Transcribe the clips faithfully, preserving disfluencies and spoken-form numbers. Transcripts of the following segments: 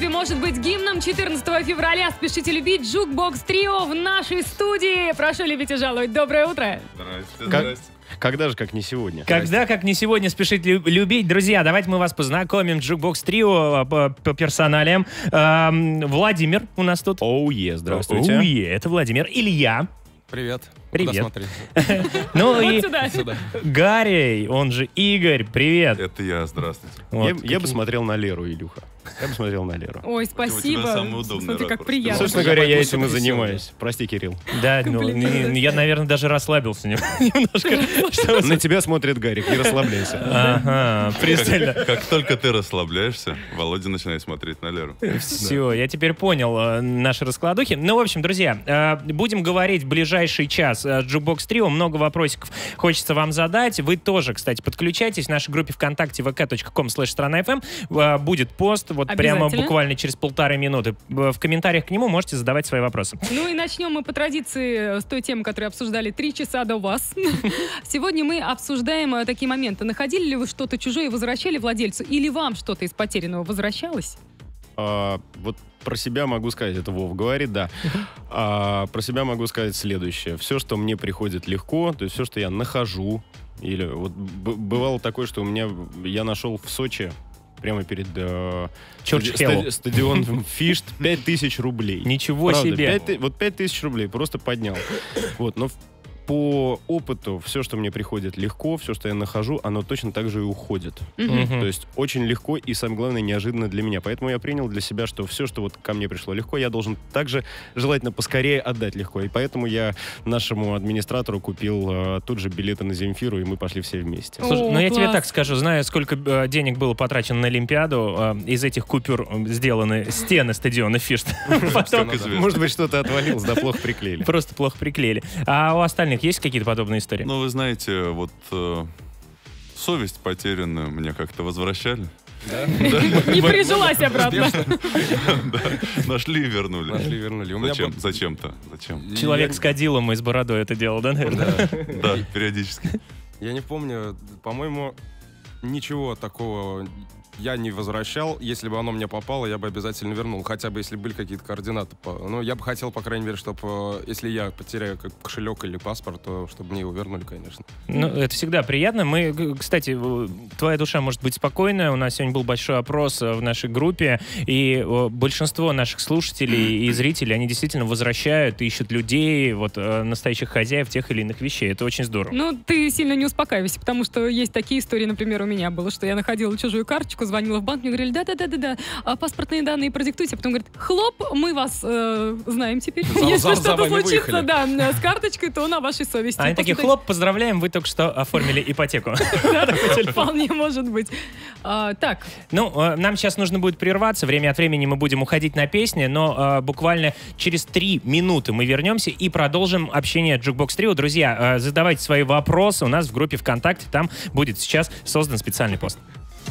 разве может быть гимном четырнадцатого февраля? Спешите любить Jukebox Trio в нашей студии. Прошу любить и жаловать. Доброе утро. Здрасте, Как- здрасте. Когда же, как не сегодня? Когда, как не сегодня, спешить лю- любить. Друзья, давайте мы вас познакомим. Jukebox Trio по, по персоналиям. Эм, Владимир у нас тут. Оу, е, здравствуйте. Оу, е, это Владимир. Илья. Привет. Привет. Куда смотреть? Ну Вот и сюда. Сюда. Гарри, он же Игорь. Привет. Это я, здравствуйте. Вот, я, я какие- бы смотрел на Леру, Илюха. Я бы смотрел на Леру. Ой, У тебя спасибо. самый удобный Смотри, как ракурс. приятно. Собственно я говоря, я пойду этим и всё-таки занимаюсь. Прости, Кирилл. Да, ну, Комплименты. н- я, наверное, даже расслабился нем- немножко. Что- На тебя смотрит Гарик, не расслабляйся. Ага, пристально. Как, как только ты расслабляешься, Володя начинает смотреть на Леру. Все, я теперь понял э, наши раскладухи. Ну, в общем, друзья, э, будем говорить в ближайший час э, Jukebox Trio. Много вопросиков хочется вам задать. Вы тоже, кстати, подключайтесь. В нашей группе ВКонтакте vk.com слэш страна эф эм э, будет пост вот прямо Обязательно. буквально через полторы минуты. В в комментариях к нему можете задавать свои вопросы. Ну и начнем мы по традиции с той темы, которую обсуждали три часа до вас. Сегодня мы обсуждаем э, такие моменты. Находили ли вы что-то чужое и возвращали владельцу? Или вам что-то из потерянного возвращалось? А, вот про себя могу сказать, это Вов говорит, да. А, про себя могу сказать следующее. Все, что мне приходит легко, то есть все, что я нахожу, или вот б- бывало такое, что у меня, я нашел в Сочи, прямо перед э, Чёрч стади- Хеллу. стади- стадионом Фишт, пять тысяч рублей. Ничего Правда, себе. пять ты- вот пять тысяч рублей просто поднял. Вот, но в- по опыту все, что мне приходит легко, все, что я нахожу, оно точно так же и уходит. Мгм. То есть очень легко и, самое главное, неожиданно для меня. Поэтому я принял для себя, что все, что вот ко мне пришло легко, я должен также желательно поскорее отдать легко. И поэтому я нашему администратору купил э, тут же билеты на Земфиру, и мы пошли все вместе. Слушай, О, ну я тебе класс. так скажу, знаю, сколько э, денег было потрачено на Олимпиаду, э, из этих купюр э, сделаны стены стадиона Фишт. Потом Как известно. Может быть, что-то отвалилось, да плохо приклеили. просто плохо приклеили. А у остальных есть какие-то подобные истории? Ну, вы знаете, вот э, совесть потерянную мне как-то возвращали. Не прижилась обратно. Да, нашли и вернули. Нашли, вернули. У меня Зачем? был- Зачем-то? Зачем? Человек Я- с кадилом и с бородой это делал, да, наверное? Да, периодически. Я не помню, по-моему, ничего такого я не возвращал. Если бы оно мне попало, я бы обязательно вернул. Хотя бы, если были какие-то координаты. по- Ну, я бы хотел, по крайней мере, чтобы, если я потеряю как кошелек или паспорт, то чтобы мне его вернули, конечно. Ну, это всегда приятно. Мы, г- кстати, в- твоя душа может быть спокойная. У нас сегодня был большой опрос э, в нашей группе, и э, большинство наших слушателей и зрителей, они действительно возвращают, ищут людей, вот, э, настоящих хозяев тех или иных вещей. Это очень здорово. Ну, ты сильно не успокаивайся, потому что есть такие истории, например, у меня было, что я находила чужую карточку, звонила в банк, мне говорили, да-да-да-да-да, а паспортные данные продиктуйте, а потом говорит, хлоп, мы вас э, знаем теперь. За- Если за- за что-то вами случится, выехали. да, с карточкой, то на вашей совести. А они После такие, хлоп, поздравляем, вы только что оформили ипотеку. таких- Вполне может быть. А, Так, Ну, э, нам сейчас нужно будет прерваться. Время от времени мы будем уходить на песни, но э, буквально через три минуты мы вернемся и продолжим общение Jukebox Trio. Друзья, э, задавайте свои вопросы у нас в группе ВКонтакте. Там будет сейчас создан специальный пост.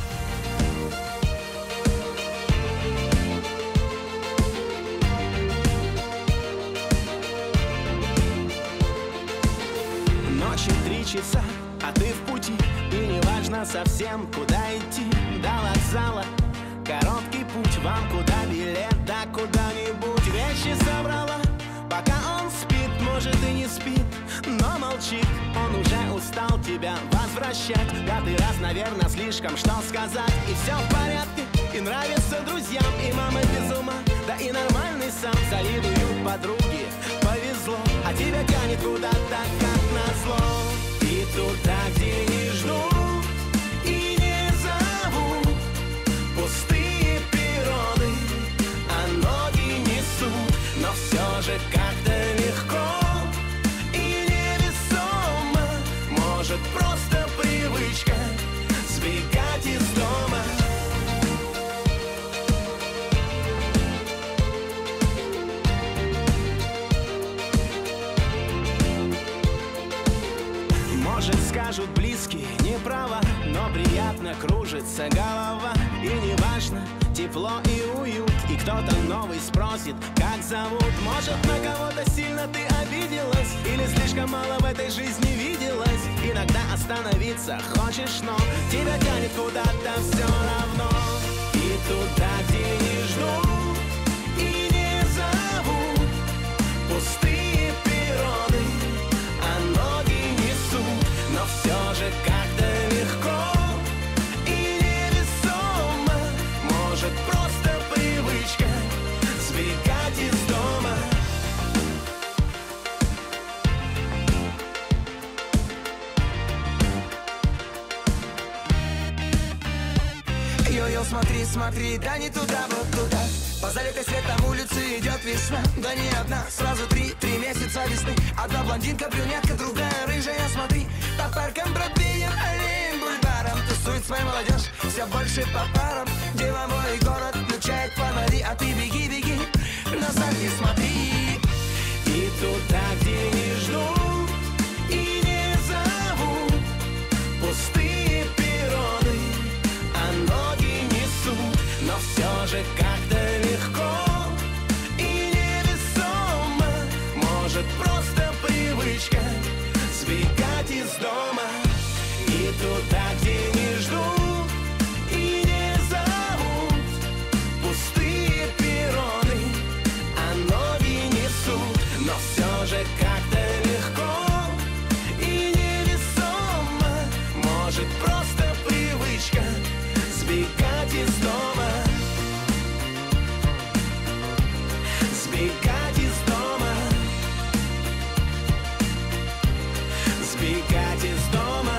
Ночи три часа, а ты в пути, и не важно совсем, куда идти. До вокзала короткий путь, вам куда билет, да куда-нибудь. Вещи собрала, пока он спит, может и не спит, но молчит. Он уже устал тебя возвращать. Пятый раз, наверное, слишком, что сказать. И все в порядке, и нравится друзьям, и мама без ума, да и нормальный сам. Завидуют подруги, повезло, а тебя тянет куда-то, как назло. И туда, где не ждут и не зовут, пустые перроны, а ноги несут. Но все же как-то легко и невесомо, может просто привычка сбегать из дома. Может, скажут близкие, не права, но приятно кружится голова. И не важно, тепло и уют, и кто-то новый спросит, как зовут. Может, на кого-то сильно ты обиделась, или слишком мало в этой жизни виделась. Иногда остановиться хочешь, но тебя тянет куда-то все равно. И туда, где не ждут и не зовут. Пустые перроны, а ноги несут. Но все же как-то легко и невесомо. Может, просто привычка сбегать из дома. Йо-йо, смотри, смотри, да не туда, вот туда. По залитой светом улице идет весна. Да не одна, сразу три, три месяца весны. Одна блондинка, брюнетка, другая рыжая, смотри. По паркам, Бродвеем, аллеям, бульварам тусует своя молодежь, все больше по парам. Деловой город включает фонари, а ты беги, беги, назад не смотри. И туда, где не ждут и не зовут. Пустые перроны, а ноги несут. Но все же как-то легко и невесомо. Может, просто привычка сбегать из дома. И туда, где не ждут и не зовут. Пустые перроны, а ноги несут. Но все же как-то легко и невесомо. Может, просто привычка сбегать из дома. Сбегать из дома. Сбегать из дома.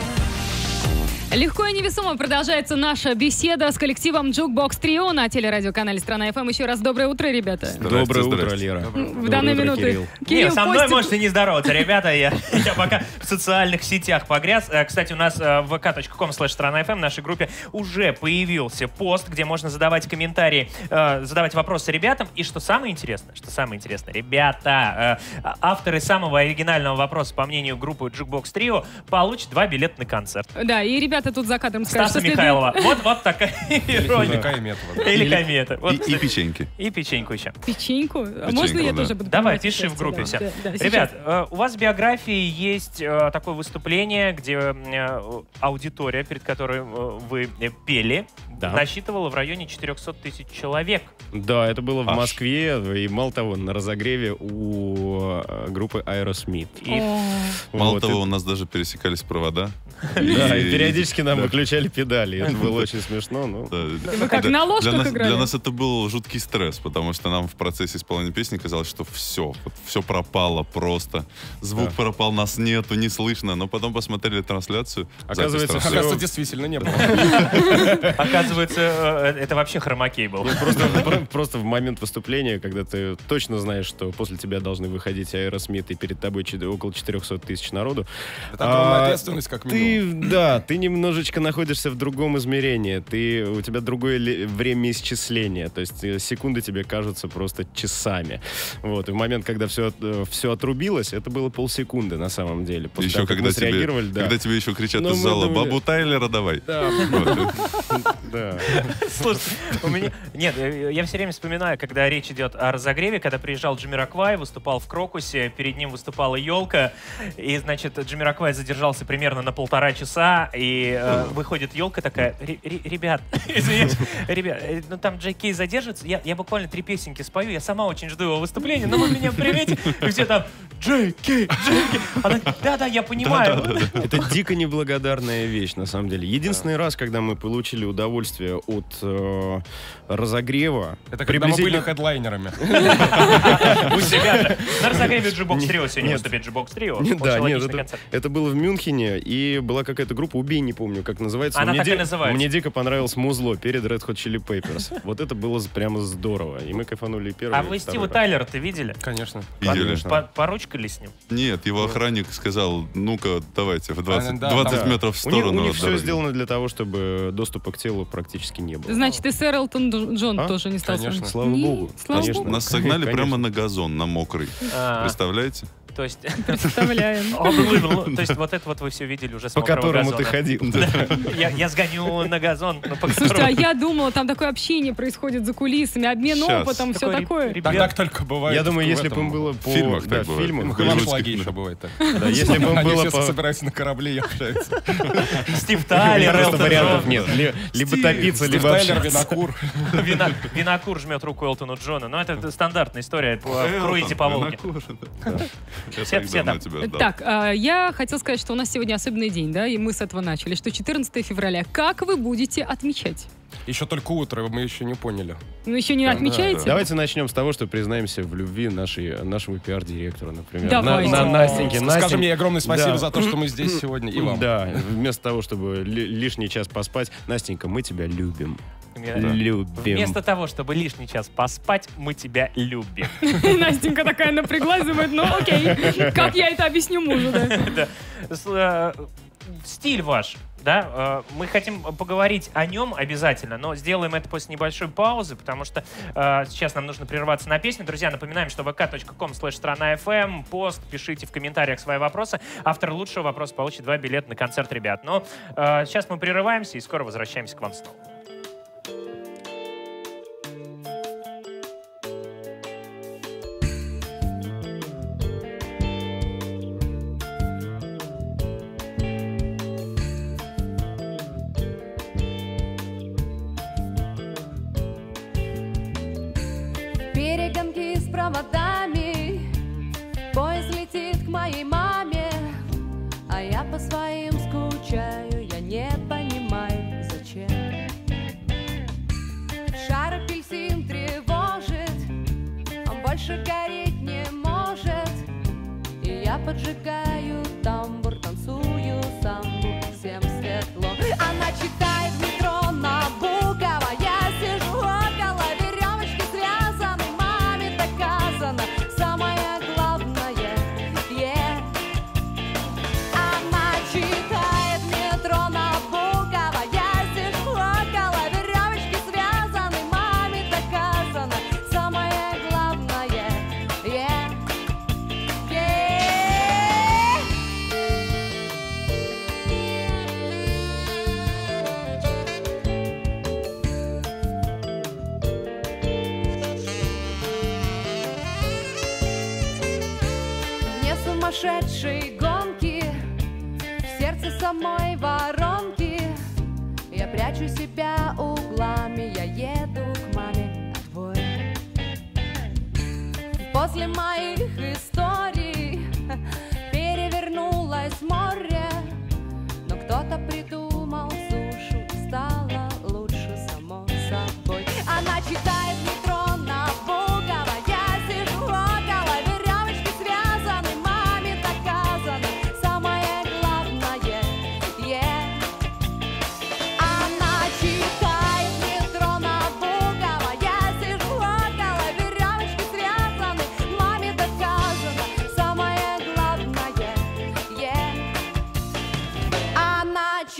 Легко и невесомо продолжается наша беседа с коллективом Jukebox Trio на телерадиоканале «Страна эф эм». Еще раз доброе утро, ребята. Здрасте, Доброе утро, здрасте. Лера. В данные утро, минуты Кирилл. Кирилл Нет, со мной постит- можете не здороваться, ребята. Я, я пока в социальных сетях погряз. Э, Кстати, у нас э, в вэ ка точка ком слэш страна эф эм в нашей группе уже появился пост, где можно задавать комментарии, э, задавать вопросы ребятам. И что самое интересное, что самое интересное, ребята, э, авторы самого оригинального вопроса, по мнению группы Jukebox Trio, получат два билета на концерт. Да, и ребята тут за кадром скажут, Стаса что следует- Михайлова. Вот, вот такая ирония. Или Кайметова. Или комета. Вот, И, и кстати, печеньки. и печеньку еще. Печеньку? А можно я да. тоже буду Давай, принимать пиши в участие? группе Да, все. да, да, сейчас. Ребят, э, у вас в биографии есть э, такое выступление, где э, аудитория, перед которой э, вы э, пели, Да. насчитывала в районе четыреста тысяч человек. Да, это было в Аж. Москве, и мало того, на разогреве у э, группы Aerosmith. И О, Мало Вот, того, и- у нас даже пересекались провода. Да, и И- периодически нам да. выключали педали. Это было очень смешно, но... Да. Вы как, на ложках для нас, играли? Для нас это был жуткий стресс, потому что нам в процессе исполнения песни казалось, что все, вот все пропало просто. Звук Да. пропал, нас нету, не слышно. Но потом посмотрели трансляцию. Оказывается, запись всё- Оказывается, действительно не было. оказывается, э, это вообще хромакей был. Просто, про- просто в момент выступления, когда ты точно знаешь, что после тебя должны выходить Aerosmith, и перед тобой чет- около четыреста тысяч народу. Это огромная а, ответственность, как минимум. Ты, да, ты немножечко находишься в другом измерении. Ты, у тебя другое ли- время исчисления. То есть э, секунды тебе кажутся просто часами. Вот. И в момент, когда все, все отрубилось, это было полсекунды на самом деле. После Еще того, как когда мы тебе, среагировали, да. когда тебе еще кричат Но из мы зала: думали- «Бабу Тайлера давай». Да, Вот. да. Слушай, у меня... Нет, э, я все время вспоминаю, когда речь идет о разогреве, когда приезжал Джамироквай, выступал в Крокусе, перед ним выступала елка, и, значит, Джамироквай задержался примерно на полтора часа, и э, выходит елка такая: «Ре- ре- ребят, извиняюсь, ребят, э, ну там Джей Кей задержится, я, я буквально три песенки спою, я сама очень жду его выступления, но вы меня примете». И все там: «Джей Кей, Джей Кей». Она: да-да, я понимаю. Это дико неблагодарная вещь, на самом деле. Единственный раз, когда мы получили удовольствие от э, разогрева... Это когда мы были приблизительно- хедлайнерами. У себя же. На разогреве Jukebox Trio сегодня Нет. выступит Jukebox Trio. Нет, Очень да, нет, логичный это, концерт. это было в Мюнхене, и была какая-то группа, убей, не помню, как называется. но Она мне так и ди- называется. Мне дико понравилось музло перед Red Hot Chili Peppers. Вот это было прямо здорово. И мы кайфанули и первый, А и вы второй Стива раз. Тайлера-то видели? Конечно. Видели. По- Поручкали с ним? Нет, его охранник сказал: ну-ка, давайте в двадцать, А, да, двадцать Да. метров в У них, сторону у них от все дороги. сделано для того, чтобы доступа к телу практически не было. Значит, и сэр Элтон Дж- Джон А? тоже не стал с вами? Конечно. Слава Не, богу. слава Конечно. богу. Нас согнали Конечно. прямо на газон, на мокрый. А, Представляете? То есть... Представляем. То есть вот это вот вы все видели уже с По мокрого которому ты газона. ходил. Я, я сгоню на газон. Ну, по Слушайте, а которому- я думала, там такое общение происходит за кулисами, обмен Сейчас. опытом, все Такой такое. ребят- Так, так только бывает. Я думаю, в если бы этом, им было по... В фильмах да, так в бывает. фильмах, В В аншлаге голливудских еще бывает так. да, если бы им Они было все по... собираются на корабле и общаются. Стив У Тайлер, меня просто Элтон вариантов Джон. нет. Ли- Либо топиться, Стив либо Тайлер, общаться. винокур. Вина- Винокур жмет руку Элтону Джону. Ну, это стандартная история по в круизе по Волге. Я Все- так все давно там. тебя ждал. Так, а, я хотела сказать, что у нас сегодня особенный день, да, и мы с этого начали, что четырнадцатое февраля. Как вы будете отмечать? Еще только утро, мы еще не поняли. Ну, еще не Да, отмечаете? Давайте начнем с того, что признаемся в любви нашей, нашему пиар-директору, например. Давайте. На, на Настеньке. Скажи Настенька- мне огромное спасибо Да. за то, что мы здесь сегодня, и вам. Да, вместо того, чтобы ли- лишний час поспать, Настенька, мы тебя любим. Да. Любим. Вместо того, чтобы лишний час поспать, мы тебя любим. Настенька такая напряглась, думает, ну окей, как я это объясню мужу, да? Да. С- э, Стиль ваш, да, э, мы хотим поговорить о нем обязательно, но сделаем это после небольшой паузы, потому что э, сейчас нам нужно прерваться на песню. Друзья, напоминаем, что vk.com слэш страна fm, пост, пишите в комментариях свои вопросы. Автор лучшего вопроса получит два билета на концерт ребят. Но э, сейчас мы прерываемся и скоро возвращаемся к вам снова. Перегонки с проводами, поезд летит к моей маме, а я по своим скучаю, я не понимаю, зачем. Шар апельсин тревожит, он больше гореть не может, и я поджигаю тамбур, танцую самбу, всем светло. Она читает в метро Набокова, я сижу около веревочки связанной, маме доказано, самое главное, yeah. Она читает в метро Набокова, я сижу около веревочки связанной, маме доказано, самое главное, yeah. Вне сумасшедшей гонки, в сердце самой воронки, я прячу себя углами, я еду к маме на двое. После моих историй перевернулось море, но кто-то придумал сушу, и стало лучше само собой. Она читает в метро Набокова, я сижу около веревочки связанной, маме доказано, самое главное, yeah. Она читает в метро Набокова, я сижу около веревочки связанной, маме доказано, самое главное, yeah. Она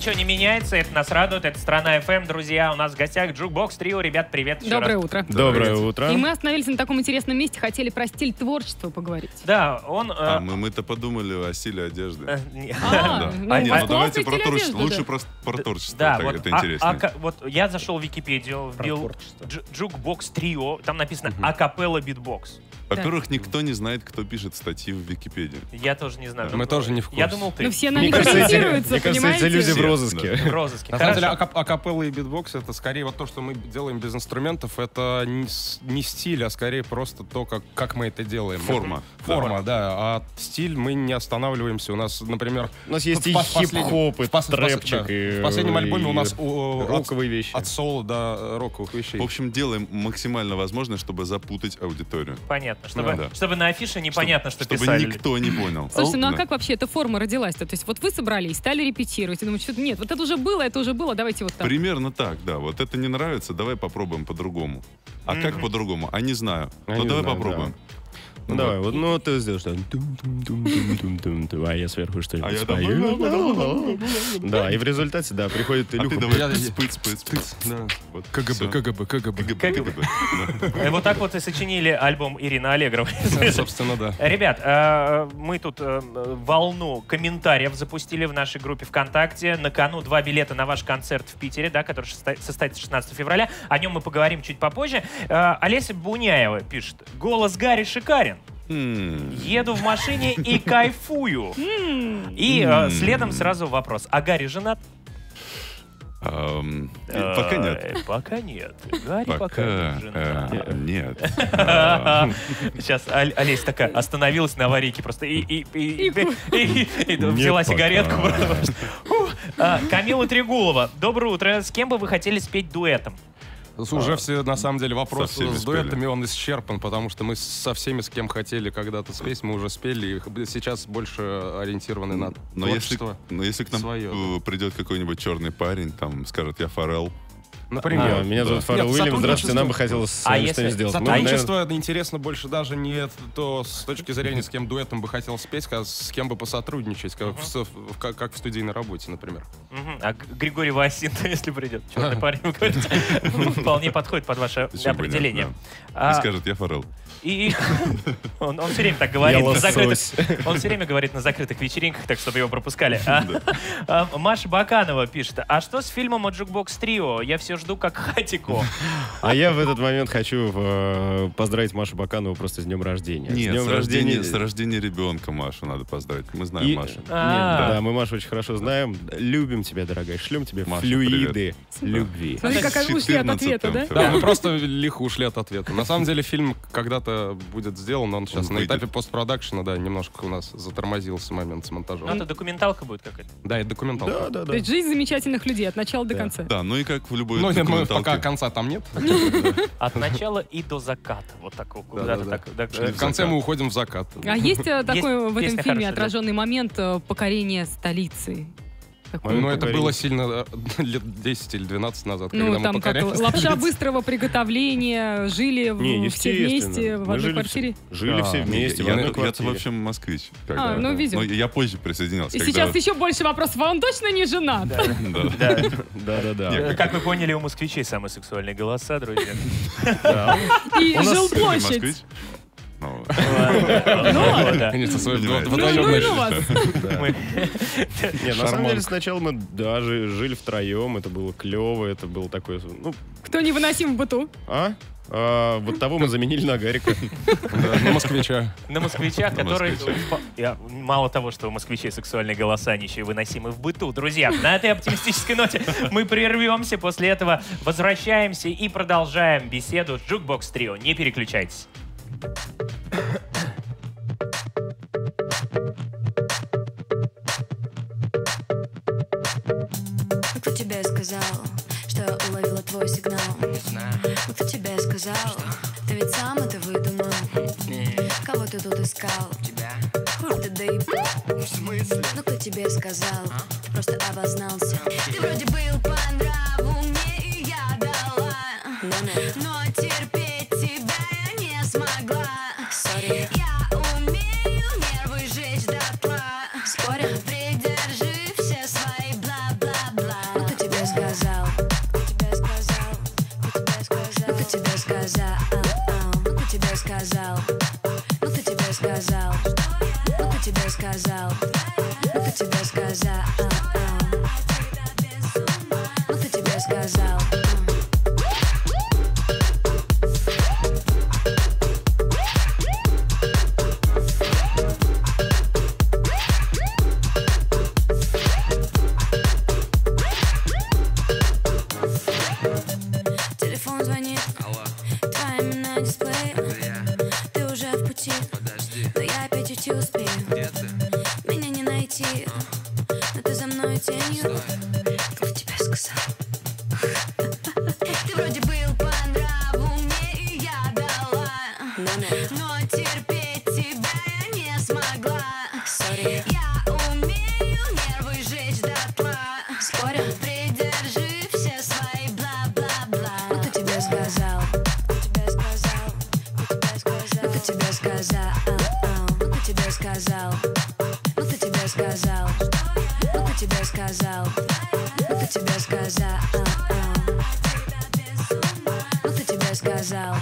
ничего не меняется, это нас радует, это Страна эф эм, друзья. У нас в гостях Jukebox Trio. Ребят, привет еще Доброе раз. утро. Доброе утро. И мы остановились на таком интересном месте, хотели про стиль творчества поговорить. Да, он... э, А, мы, мы-то подумали о стиле одежды. э, не- А, Да. ну, А, у Не, вас ну давайте классный про стиль творчество. одежды, Лучше да. про, про творчество. Да, так, вот, это а- интереснее. а ка- вот я зашел в Википедию, вбил Дж- Jukebox Trio, там написано акапелла битбокс. Во-первых, никто не знает, кто пишет статьи в Википедии. Я тоже не знаю. Мы тоже не в Я курсе. думал, ты. Ну все на Мне них кажется, эти, ориентируются, мне кажется, эти понимаете? люди в Все, розыске. В розыске. На самом деле, Хорошо. акап- акапелла и битбокс — это скорее вот то, что мы делаем без инструментов. Это не, с- не стиль, а скорее просто то, как, как мы это делаем. Форма. Форма, да. А стиль мы не останавливаемся. У нас, например... У нас есть в и пос- последнем- хип-хоп, и в пос- в пос- трэпчик, да. и... В последнем и альбоме у нас о, от, роковые вещи. от соло до роковых вещей. В общем, делаем максимально возможное, чтобы запутать аудиторию. Понятно. Чтобы, Да. чтобы на афише непонятно, что Чтобы писали. никто не понял. Слушайте, ну а Да. как вообще эта форма родилась-то? То есть вот вы собрались, стали репетировать, и думаете, что нет, вот это уже было, это уже было, давайте вот так. Примерно так, да. Вот это не нравится, давай попробуем по-другому. А как по-другому? А не знаю. А Ну не давай знаю, попробуем. Ну, давай, вот, ну ты сделаешь что тум-тум-тум-тум-тум-тум, а я сверху что-нибудь А я спою. Да, и в результате, да, приходит А ты Илюха. давай Я- спыц, спыц, спыц. Да. Вот КГБ, всё. КГБ, КГБ. КГБ, КГБ. И вот так вот и сочинили альбом Ирины Аллегровой. Собственно, да. Ребят, э, мы тут э, волну комментариев запустили в нашей группе ВКонтакте. На кону два билета на ваш концерт в Питере, да, который шеста- состоится шестнадцатого февраля. О нем мы поговорим чуть попозже. Э, Олеся Буняева пишет. Голос Гарри шикарен. М, Еду в машине и кайфую. И э, следом сразу вопрос. А Гарри женат? ам, и Пока нет. Э, Пока нет. Гарри пока, Пока не женат. э, нет. А, Сейчас Оль- Олеся такая остановилась на аварийке просто и, и, и, и- И- и- и взяла пока. сигаретку. потому что- Фу. А, Камила Трегулова. Доброе утро. С кем бы вы хотели спеть дуэтом? Уже все, на самом деле, вопрос со всеми с спели. дуэтами, он исчерпан, потому что мы со всеми, с кем хотели когда-то спеть, мы уже спели, и сейчас больше ориентированы на Но если, творчество. но если к нам свое, э, придет какой-нибудь черный парень, там скажет, я Фаррелл. Например. А, Меня зовут Да. Фаррелл Нет, Уильям. Здравствуйте, нам бы хотелось с А вами если- что-нибудь сделать. Ну, Сотрудничество наверное, интересно больше даже не то с точки зрения, с кем дуэтом бы хотел спеть, а с кем бы посотрудничать, как, в, со- в- как, как в студийной работе, например. Мгм. А Г- Григорий Васин, если придет, черный парень, вы говорите, вполне подходит под ваше Почему бы нет, определение. да. А, И скажет, я Фаррелл. И он, он все время так говорит. Я на закрытых- лосось. он все время говорит на закрытых вечеринках, так чтобы его пропускали. А, а, Маша Баканова пишет. А что с фильмом о Jukebox Trio? Я все жду как хатико. А я в этот момент хочу э, поздравить Машу Баканову просто с днем рождения. С Нет, днем с рождения, с рождения ребенка Машу надо поздравить. Мы знаем И- Машу. Нет, А. да, мы Машу очень хорошо знаем. Любим тебя, дорогая. Шлем тебе Маша, флюиды любви. Смотри, как ушли от четырнадцатого ответа, да? февраля. Да, мы просто лихо ушли от ответа. На самом деле фильм когда-то будет сделан, он сейчас Он на выйдет. этапе постпродакшена, да, немножко у нас затормозился момент с монтажом. Ну, это документалка будет какая-то. Да, это документалка. Да, да, То да. есть жизнь замечательных людей от начала до Да. конца. Да, ну и как в любой Ну, нет, мы документалке. пока конца там нет. От начала и до заката. Вот так вот. Куда-то Да-да-да. так. так, Шли э, В конце мы уходим в закат. А есть э, такой в этом песня фильме хорошая, да. отраженный момент э, покорения столицы? Такой. Ну, это Говорим. было сильно э, лет десять или двенадцать назад, когда Ну, мы там как покоряли лапша столицу. быстрого приготовления, жили в- Не, все естественно. вместе в Мы одной жили квартире. все- Жили А, все не, вместе в Я, одной я-то квартире. вообще москвич. А, ну, везет. Но я позже присоединился. И когда- сейчас еще больше вопросов. А он точно не женат? Да. Да. Да, да, да. Э, Как вы поняли, у москвичей самые сексуальные голоса, друзья. И У нас жилплощадь. москвич. Ну, Ну ладно. Да. Конечно, свой Понимаете. Ну, ну, водоемный. ну вас. Мы- Нет, на самом Шарманка. деле сначала мы даже жили втроем, это было клево, это было такое, ну, Кто невыносим в быту? а? А, вот того мы заменили на Гарика. Да, на москвича. На москвичах, На которые... москвичах. Я- Мало того, что у москвичей сексуальные голоса, они еще и выносимы в быту. Друзья, на этой оптимистической ноте мы прервемся. После этого возвращаемся и продолжаем беседу с Jukebox Trio. Не переключайтесь. Кто тебе сказал, что уловила твой сигнал? Не знаю. Кто тебе сказал? Ты ведь сам это выдумал. Кого ты тут искал? Тебя. Хуй ты да и... В смысле? Ну кто тебе сказал? Ты просто обознался. Ты вроде был по нраву мне, и я дала. Но терпеть тебя я не смогла. Сори. Я умею нервы жечь дотла. Спорим? Придержи все свои бла-бла-бла. сказал, ну ты тебе сказал, ну ты тебе сказал, ну ты тебе сказал, ну ты тебе сказал, ну ты тебе сказал. Телефон звонит, твое имя на дисплее. Ты уже в пути, но я опять идти успею. Меня не найти, но ты за мной тенью. Кто тебе сказал? Ты вроде был по нраву мне, и я дала, но терпеть тебя я не смогла. Sorry. Я умею нервы жечь дотла. Спорим? Придержи все свои бла-бла-бла. Ну ты тебе сказал, ну тебе сказал, ну ты тебе сказал, ну ты тебе сказал, ну ты тебе сказал, ну ты тебе сказал, ну ты тебе сказал, ну ты тебе сказал.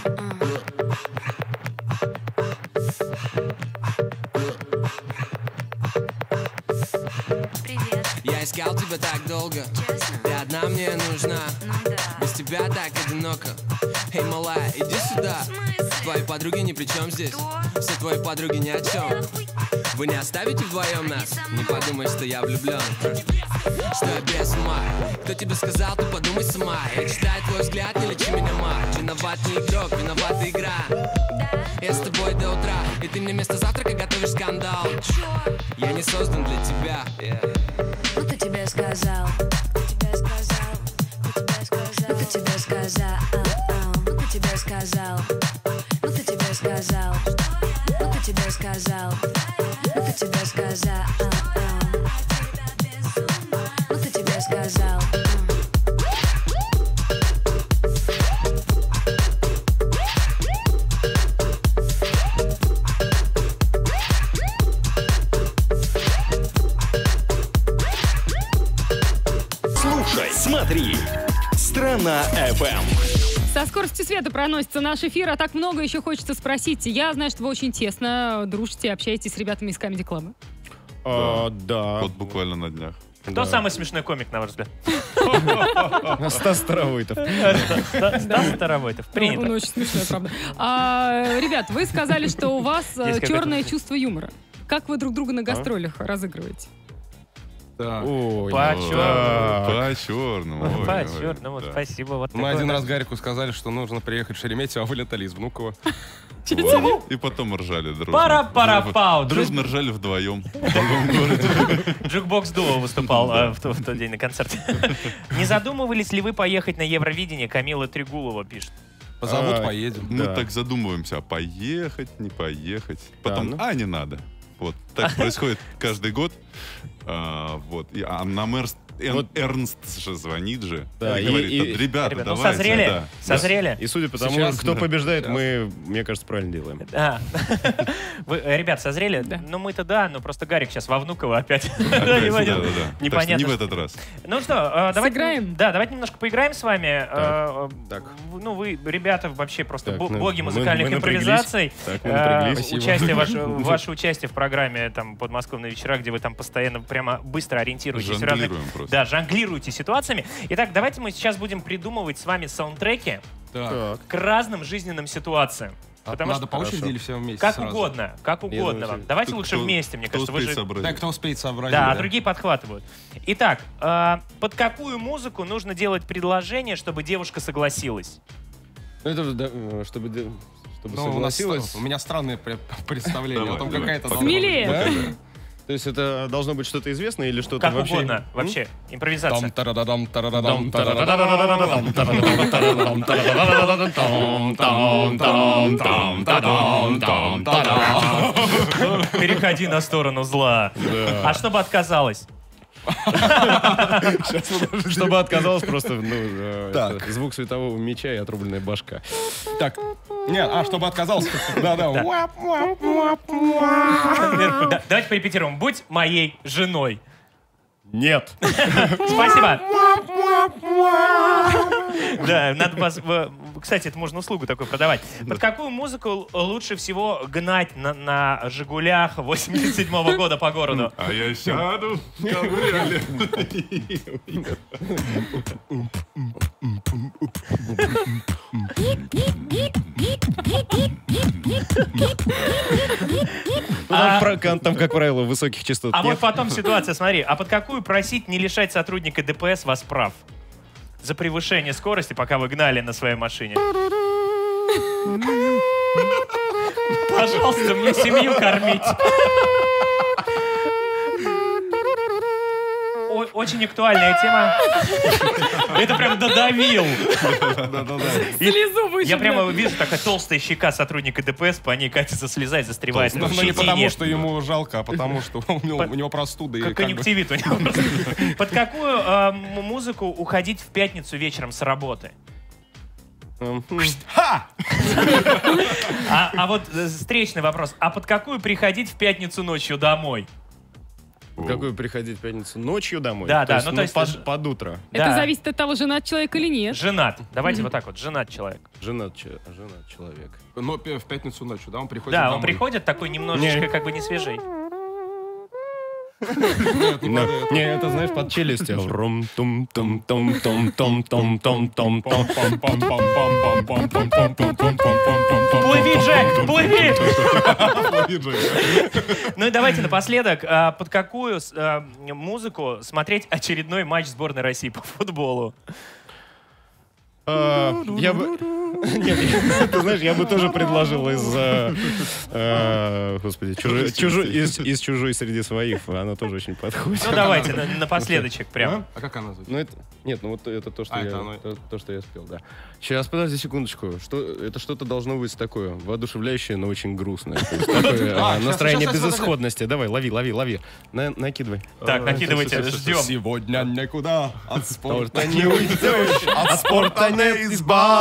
Привет, Я искал тебя так долго, честно? ты одна мне нужна. Ну да. Без тебя так одиноко. Эй, малая, иди сюда. В смысле? Твои подруги ни при чем здесь. Все твои подруги ни о чем. Вы не оставите вдвоем нас? Не подумай, что я влюблен. Что я без ума. Кто тебе сказал, ты подумай сама. Я читаю твой взгляд, не лечи меня, мать. Виноват не игрок, виновата игра. Я с тобой до утра, и ты мне вместо завтрака готовишь скандал. Я не создан для тебя. Ну ты тебе сказал, ну тебе сказал, ну тебе сказал, ну ты тебе сказал, ну ты тебе сказал, ну ты тебе сказал, ну ты тебе сказал, ну ты тебе сказал, ну ты тебе сказал. Слушай, смотри. Страна эф эм. Со скоростью света проносится наш эфир, а так много еще хочется спросить. Я знаю, что вы очень тесно дружите, общаетесь с ребятами из Comedy Club. А, да. Вот буквально на днях. Кто Да. самый смешной комик, на ваш взгляд? Стас Старовойтов. Стас Старовойтов. Он Принято. очень смешной, правда. А, ребят, вы сказали, что у вас э, Есть какое-то- черное чувство юмора. Как вы друг друга на гастролях разыгрываете? Так. Ой, По ну, черному. По черному. ой, По ой, черному, да. спасибо. Вот Мы такое, один да. раз Гарику сказали, что нужно приехать в Шереметьево, а вылетали из Внуково. Вот. И потом ржали дружно. Пара-пара-пау. Дружно ржали вдвоем в другом городе. Джукбокс Дуо выступал э, в, то- в тот день на концерте. Не задумывались ли вы поехать на Евровидение? Камила Трегулова пишет. Позовут, А, поедем. Мы Да. так задумываемся, а поехать, не поехать. Потом, ну. а, не надо. Вот. Так происходит каждый год. А, вот. И, а нам Эрнст, Эн- Вот. Эрнст же звонит же. Да, И и- говорит, и- ребята, Ребят, ну давайте. созрели? да. Созрели? И судя по тому, Сейчас, кто да. побеждает, Сейчас. мы, мне кажется, правильно делаем. А. Вы, э, ребят, созрели? Да. Ну, мы-то да, но просто Гарик сейчас во Внуково опять. Опять, Да, не да, пойдет. да, да. Так что Непонятно, не в что- этот раз. Ну что, э, давайте... Сыграем? Да, давайте немножко поиграем с вами. Э, э, Так. в- Ну, вы, ребята, вообще просто Так, бо- ну, боги мы- музыкальных мы напряглись. импровизаций. Так, мы Э, напряглись. Спасибо. Участие ваше, ваше участие в программе там подмосковные вечера, где вы там постоянно прямо быстро ориентируетесь в разных... Жонглируем просто. Да, жонглируете ситуациями. Итак, давайте мы сейчас будем придумывать с вами саундтреки Так. Так. к разным жизненным ситуациям. А Потому надо что по очереди Хорошо. или все вместе как сразу? угодно, как угодно давайте. вам. Давайте Кто- лучше кто- вместе, мне кто кажется. Вы успеет же... сообразить? Да, кто успеет сообразить. Да, а другие подхватывают. Итак, э, под какую музыку нужно делать предложение, чтобы девушка согласилась? Ну, это, да, э, чтобы, де- чтобы Ну, у, нас, согласилась. у меня странные пре- представления Давай, о том, давай. какая-то... Пока. Смелее. Да? То есть это должно быть что-то известное или что-то Как вообще... угодно, М? вообще. Импровизация. Там, тарададам, тарададам, Дам, тарададам. Переходи на сторону зла. А чтобы отказалась? Чтобы отказалось просто ну, э, Так. это, звук светового меча и отрубленная башка. Так, не, а, чтобы отказался. Да-да. Да, давайте порепетируем. Будь моей женой. Нет. Спасибо. Да, надо вас... Кстати, это можно услугу такую продавать. Под какую музыку лучше всего гнать на, на «Жигулях» восемьдесят седьмого года по городу? А я сяду в кабриолет. Там, про- там, как правило, высоких частот А нет. вот потом ситуация, смотри, а под какую просить не лишать сотрудника ДПС вас прав? За превышение скорости, пока вы гнали на своей машине. Пожалуйста, мне семью кормить. О- Очень актуальная тема. Это прям додавил. Слезу Я вышибли. прямо вижу, такая толстая щека сотрудника ДПС, по ней катится слеза и застревает Но, в но не потому, щетине. что ему жалко, а потому, что у него, у него простуда. и Как как бы- конъюнктивит у него просто. Под какую э, м- музыку уходить в пятницу вечером с работы? А, а вот э, встречный вопрос. А под какую приходить в пятницу ночью домой? Какую приходить в пятницу ночью домой? Да, то да, есть, ну, ну, то есть под, ж- под утро. Это Да. зависит от того, женат человек или нет. Женат. Давайте вот так вот. Женат человек. Женат, че- женат человек. Но пе- в пятницу ночью, да, он приходит Да, домой. он приходит такой немножечко Не. как бы не свежий. Но- не, это знаешь, под челюстью. Ром тум тум тум тум тум тум тум тум тум пам пам пам пам пам пам пам пам пам пам пам. Плыви, Джек, плыви! Ну и давайте напоследок, а, под какую с- а, музыку смотреть очередной матч сборной России по футболу? А, Я бы... Нет, я- ты знаешь, я бы тоже предложил из... э, э, Господи, чужой- чужой- из из «Чужой среди своих». Она тоже очень подходит. Ну давайте на- напоследочек прям. А как она называется? Ну, это... Нет, ну вот это то, что, А, я, это оно. то, то, что я спел, да. Сейчас, подожди секундочку. Что, это что-то должно быть такое воодушевляющее, но очень грустное. То есть такое, А, а, щас, настроение щас, щас, безысходности. Давай, лови, лови, лови. На- Накидывай. Так, накидывайте, ждем. Сегодня никуда от спорта Спорта не уйдешь, от спорта не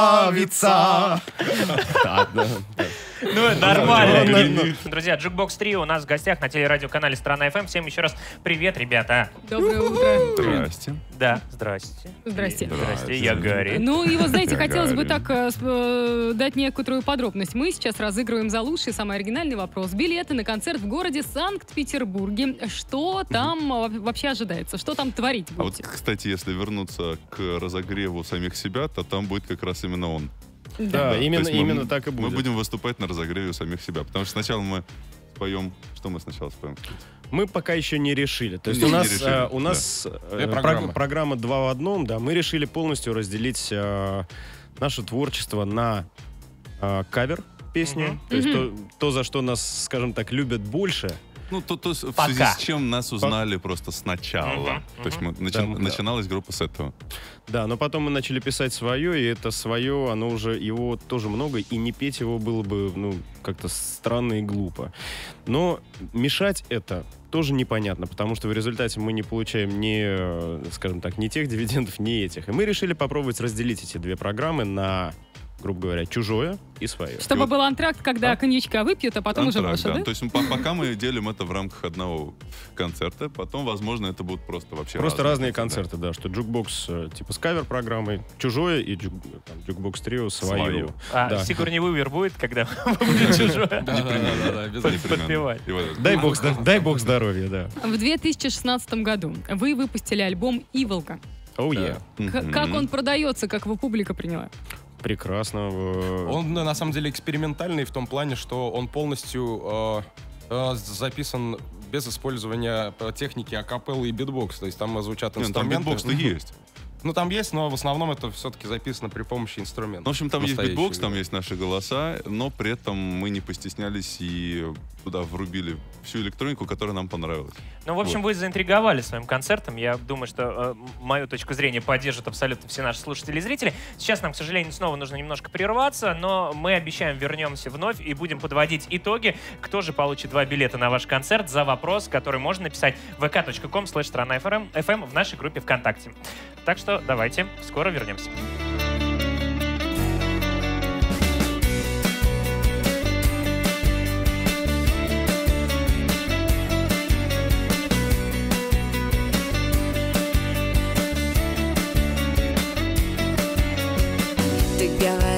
избавиться. Ладно. Ну, нормально. Ладно. Друзья, Джукбокс три у нас в гостях на телерадиоканале «Страна эф эм». Всем еще раз привет, ребята. Доброе утро. Здрасте. Да, здрасте. Здрасте. Здрасте, я Гарри. Ну и вот, знаете, Я хотелось бы Гарри. так э, с- э, дать некоторую подробность. Мы сейчас разыгрываем за лучший, самый оригинальный вопрос. Билеты на концерт в городе Санкт-Петербурге. Что там э, вообще ожидается? Что там творить А вот, будете? кстати, если вернуться к разогреву самих себя, то там будет как раз именно он. Да, То именно, есть мы- именно так и будет. Мы будем выступать на разогреве самих себя. Потому что сначала мы споем... Что мы сначала споем? Мы пока еще не решили. То есть Не- у не нас, решили, э, у да. нас э, Две прог- программы. программа два в одном, да. Мы решили полностью разделить э, наше творчество на э, кавер песни. Мгм. То есть Мгм. то, то, за что нас, скажем так, любят больше. Ну, то, то, в Пока. связи с чем нас узнали просто сначала. Мгм, То есть мы, начи- Да, мы- начиналась группа с этого. Да, но потом мы начали писать свое, и это свое, оно уже, его тоже много, и не петь его было бы, ну, как-то странно и глупо. Но мешать это тоже непонятно, потому что в результате мы не получаем ни, э, скажем так, ни тех дивидендов, ни этих. И мы решили попробовать разделить эти две программы на, грубо говоря, чужое и свое. Чтобы И вот- был антракт, когда коньячка выпьют, а потом уже Антракт, ваше, да. да? То есть мы по- пока мы делим это в рамках одного концерта, потом, возможно, это будут просто вообще Просто разные концерты. концерты, да, что джукбокс э, типа с кавер-программой чужое и джук, там, джукбокс трио свое. Свое. А Да. Сигурни Вывер будет, когда будет чужое? Да-да-да, обязательно. Да, непременно. подпевать. И вот это. Дай бог, зда- дай бог здоровья, да. В две тысячи шестнадцатом году вы выпустили альбом «Иволга». Оу, yeah. К- Мгм. Как он продается, как его публика приняла? Прекрасно. э, Он, на самом деле, экспериментальный в том плане, что он полностью э, э, записан без использования э, техники акапеллы и битбокс. То есть там звучат Не, ну, там инструменты. битбокс-то есть. Ну, там есть, но в основном это все-таки записано при помощи инструментов. Ну, в общем, там есть Настоящие. битбокс, там есть наши голоса, но при этом мы не постеснялись и туда врубили всю электронику, которая нам понравилась. Ну, в общем, вы заинтриговали своим концертом. Я думаю, что э, мою точку зрения поддержат абсолютно все наши слушатели и зрители. Сейчас нам, к сожалению, снова нужно немножко прерваться, но мы обещаем, вернемся вновь и будем подводить итоги. Кто же получит два билета на ваш концерт за вопрос, который можно написать в ка точка ком слэш страна эф эм в нашей группе ВКонтакте. Так что давайте, скоро вернемся.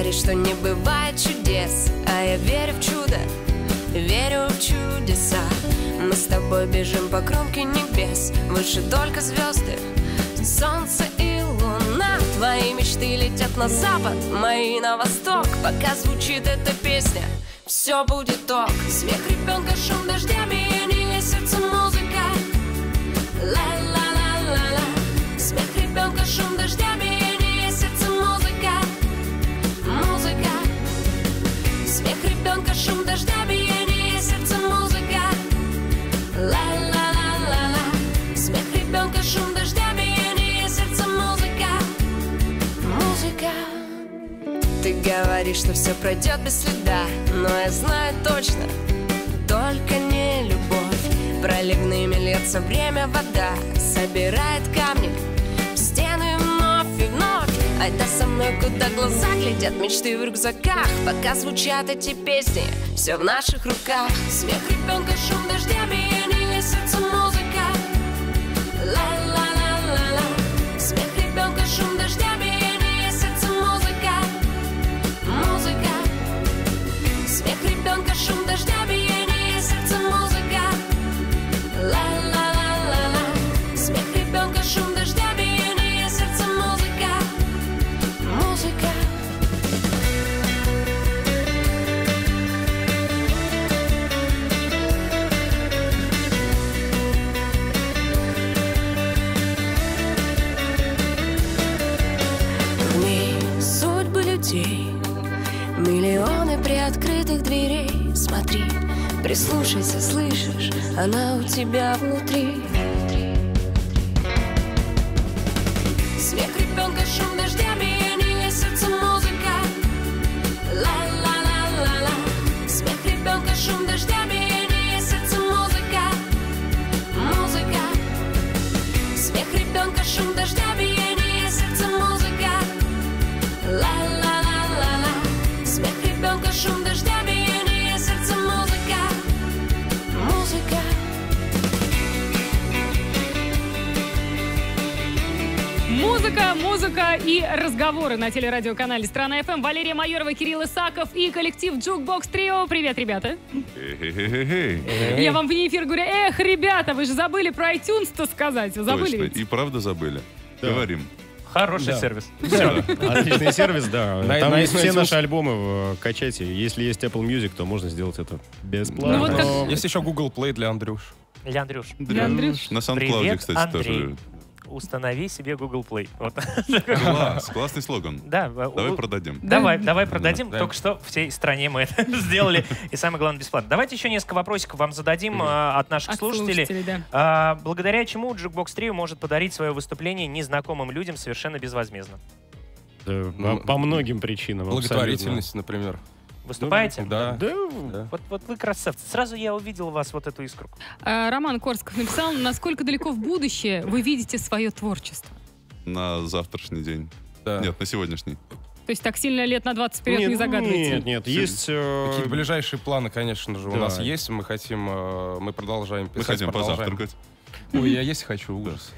говоришь, что не бывает чудес, а я верю в чудо, верю в чудеса. Мы с тобой бежим по кромке небес, выше только звезды, солнце и луна. Твои мечты летят на запад, мои на восток. Пока звучит эта песня, все будет ок. Смех ребенка, шум дождя, биение сердца, музыка. Ла-ла-ла-ла-ла. Смех ребенка, шум дождя, биение сердца, музыка. Музыка. Смех ребенка, шум дождя, биение сердца, музыка. Ла-ла-ла-ла-ла. Смех ребенка, шум дождя, биение сердца, музыка. Музыка. Ты говоришь, что все пройдет без следа, но я знаю точно, только не любовь. Проливными льется время, вода собирает камни в стены вновь и вновь. Айда со мной, куда глаза глядят, мечты в рюкзаках. Пока звучат эти песни, все в наших руках. Смех ребенка, шум дождя, биение сердца, музыка. Ла-ла-ла-ла-ла. Смех ребенка, шум дождя, биение сердца, музыка. Музыка. Смех ребенка, шум дождя, биение сердца, музыка. Ла-ла-ла-ла-ла. Смех ребенка, шум дождя, биение сердца, музыка. Музыка. В ней судьбы людей, миллионы приоткрытых дверей. Смотри, прислушайся, слышишь, она у тебя внутри. Смех ребенка, шум дождя, биение сердца, музыка. Ла-ла-ла-ла-ла. Смех ребенка, шум дождя, биение сердца, музыка. Музыка. Смех ребенка, шум дождя, биение сердца, музыка. Ла-ла-ла-ла-ла. Смех ребенка, шум дождя, биение сердца, музыка. Музыка. Музыка, музыка и разговоры на телерадиоканале «Страна эф эм». Валерия Майорова, Кирилл Исаков и коллектив Jukebox Trio. Привет, ребята. Хе-хе-хе-хе. Я вам вне эфира говорю, эх, ребята, вы же забыли про iTunes-то сказать. Вы забыли Точно. ведь? И правда забыли. Говорим. Хороший Да. сервис. Отличный сервис, да. На- Там на- есть на все iTunes. наши альбомы, э, качайте. Если есть Apple Music, то можно сделать это бесплатно. Ну вот как- Но есть еще Google Play для Андрюш. Для Андрюш. Для Андрюш. На SoundCloud, Привет, кстати, Андрей. тоже. Установи себе Google Play. Вот. Класс, классный слоган. Да, Давай у- продадим. Давай, Да. давай продадим. Да. Только что всей стране мы это сделали. И самое главное, бесплатно. Давайте еще несколько вопросиков вам зададим а, от наших От слушателей. слушателей, да. А, благодаря чему Jukebox Trio может подарить свое выступление незнакомым людям совершенно безвозмездно? Да, Ну, по, по многим причинам. Благотворительность, например. Выступаете? Да. абсолютно. Да. Вот, вот вы красавцы. Сразу я увидел у вас вот эту искру. А, Роман Корсков написал, насколько далеко в будущее вы видите свое творчество? На завтрашний день. Да. Нет, на сегодняшний. То есть так сильно лет на двадцать вперед Нет, не загадываете? Нет, нет, есть... э, Какие-то ближайшие планы, конечно же, у Да. нас есть. Мы хотим, э, мы продолжаем писать. Мы хотим продолжаем. позавтракать. Ой, я есть хочу, ужас.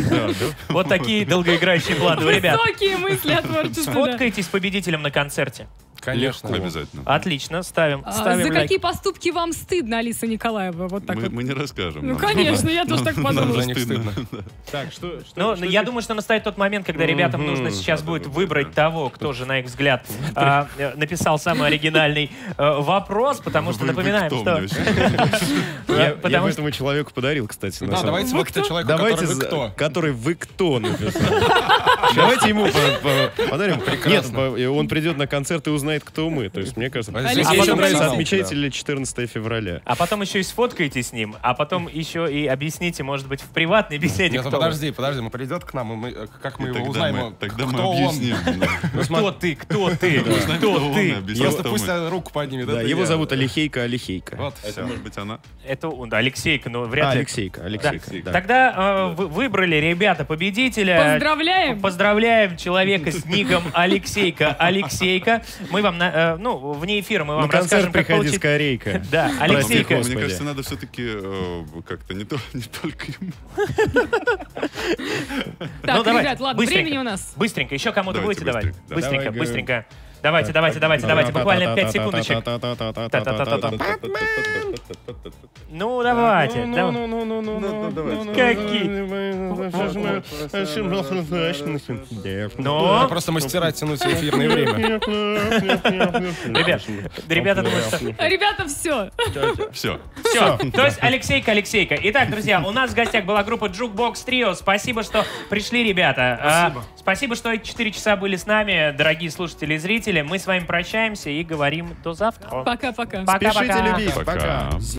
Вот такие долгоиграющие планы. Ребят, Высокие мысли о творчестве, да. сфоткайтесь с победителем на концерте. Конечно. Обязательно. Отлично, ставим, А, ставим за лайк. какие поступки вам стыдно, Алиса Николаева? Вот так Мы, вот. мы не расскажем. Ну, Нам- конечно, я тоже так нам подумала. За них стыдно. Так, что... что- Ну, что я ты- думаю, что настает тот момент, когда ребятам Мгм. нужно сейчас Да-да-да, будет выбрать да. того, кто же, на их взгляд, а, э, написал самый оригинальный э, вопрос, потому что Вы- вы напоминаем, кто что... мне вообще? Я, я Потому что... этому человеку подарил, кстати. на Да, самом- давайте вот это человеку, Давайте, который вы за- кто. который вы кто написал. Давайте ему по- по- подарим. Нет, по- он придет на концерт и узнает, кто мы. То есть, мне кажется, А мне здесь еще есть нравится канал, отмечатель четырнадцатого февраля. А потом еще и сфоткайте с ним, а потом еще и объясните, может быть, в приватной беседе, Нет, кто ну вы. подожди, подожди, мы придет к нам, и мы, э, как мы И его тогда узнаем, мы- э, Тогда мы кто он. объясним. да. Кто ты, кто ты, Узнаем, кто он, ты. объясним, Просто кто пусть мы. э, руку поднимет. Да, это его я. зовут Алихейка Алихейка. Вот, Это все. может быть она? Это он, да, Алексейка, но А, вряд ли. Алексейка, Алексейка. да. Тогда э, вы выбрали, ребята, победителя. Поздравляем! Поздравляем человека с ником Алексейка. Алексейка. Мы вам, на- э, ну, вне эфира мы вам На концерт расскажем, как приходи получить... скорейка. Да, Алексейка. Господи. Мне кажется, надо все-таки э, как-то не, то, не только ему. Так, Ну, давайте, ребят, ладно, быстренько. времени у нас. Быстренько, еще кому-то Давайте будете давать? быстренько, да. Быстренько, Давай, быстренько. Давайте, давайте, давайте, давайте. Буквально пять секундочек. Ну, давайте. Какие? Ну, просто мастера тянуть эфирное время. Ребят, ребята думают, что... Ребята, все. Все. Все. То есть Алексейка, Алексейка. Итак, друзья, у нас в гостях была группа Jukebox Trio. Спасибо, что пришли, ребята. Спасибо. А, спасибо, что эти четыре часа были с нами, дорогие слушатели и зрители. Мы с вами прощаемся и говорим до завтра. Пока-пока. Спешите Пока-пока. любить. Пока. Пока.